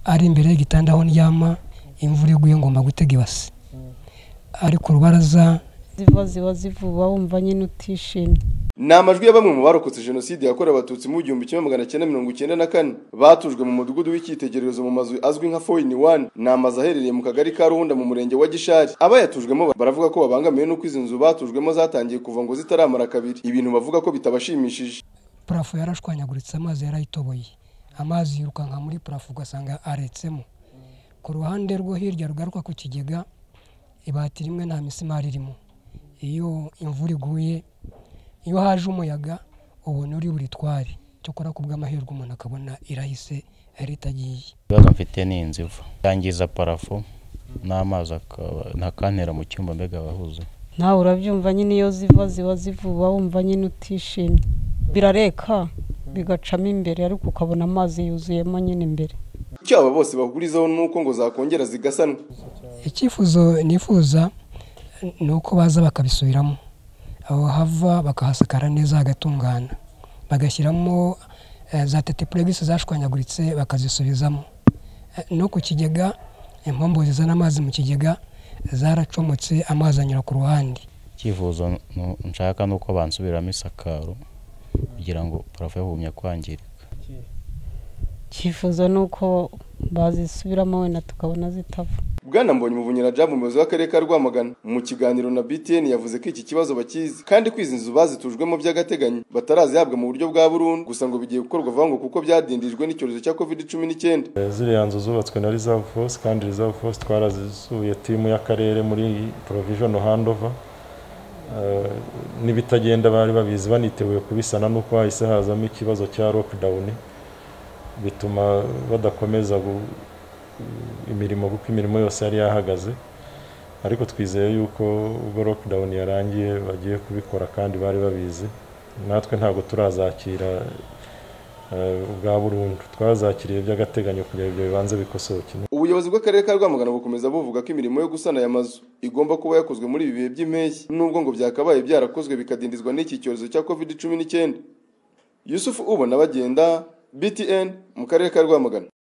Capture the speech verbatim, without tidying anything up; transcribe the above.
ari imbere y'igitanda aho ndyama imvura iguye ngomba gutega ibase ariko urubaraza ziva ziba zivuba wumva nyine utishimye. Ni amajwi ya bamwe mu barokotse jenoside yakorewe abatutsi mu gihumbi kimwe magana cyenda mirongo icyenda na kane batujwe mu mudugudu w'icyitegererezo mu mazu azwi nka four in one. Ni amazu aherereye mu kagari ka Ruhunda mu murenge wa Gishari. Abayatujwemo baravuga ko babangamiwe n'uko izi nzu batujwemo zatangiye kuva ngo zitaramara kabiri, ibintu bavuga ko bitabashimishije. Parafo yarashwanyaguritse, amazi yarayitoboye, amazi yirukanka muri parafo ugasanga aretsemo. Ku ruhande rwo hirya rugaruka ku kigega ibati rimwe nta misimari irimo. Iyo imvura iguye, iyo haje umuyaga ubona uri buri twari cyo kora kubwa amahirwe umuntu akabona irahise ari tagiye. Ibibazo mfite ni inzivu yangiza parafo n'amazi ntakantera mu cyumba mbega bahuze. Nawe urabyumva nyine iyo ziva ziba zivuba wumva nyine utishimye, birareka bigacamo imbere ariko ukabona amazi yuzuyemo nyine imbere. Icyo aba bose bahurizaho nuko ngo zakongera zigasanwa. Icyifuzo nifuza nuko baza bakabisubiramo, aho hava bakahasakara neza hagatungana, bagashyiramo za tetepregisi zashwanyaguritse bakazisubizamo. No ku kigega impombo zizana amazi mu kigega zaracomotse, amazi anyura ku ruhande. Icyifuzo nshaka nuko bansubiramo isakaro kugira ngo parafo yahumye kwangirika. Icyifuzo nuko bazisubiramo wenda tukabona zitava. Bwana Mbonye Muvunyira Jab umuyobozi w'akarere ka Rwamagana mu kiganiro na B T N yavuze ko iki kibazo bakizi kandi kwiza inzu bazitujwemo by'agateganyo batarazihabwa mu buryo bwa burundu, gusa ngo bigiye gukorwa vango kuko byadindijwe n'icyorezo cya covid cumi n'icyenda. Ziriya nzu zubatswe na Reserve Force kandi Reserve Force twarazisuye timu y'akarere muri provision handover. Nibitagenda bari babizi baniteguye kubisana nuko hahise hazamo ikibazo cya lockdown bituma badakomeza imirimo kuko imirimo yose yari yahagaze, ariko twizeye yuko ubwo lockdown yarangiye bagiye kubikora kandi bari babizi. Natwe ntabwo turazakira ubwa burundu, twazakiriye by'agateganyo kugira ibyo bibanze bikosoke. Ubuyobozi bw'akarere ka Rwamagana bukomeza buvuga ko imirimo yo gusana aya mazu igomba kuba yakozwe muri ibi bihe by'impeshyi, nubwo ngo byakabaye byarakozwe bikadindizwa n'iki cyorezo cya covid cumi n'icyenda. Yusuf Ubona bagenda B T N mu karere ka Rwamagana.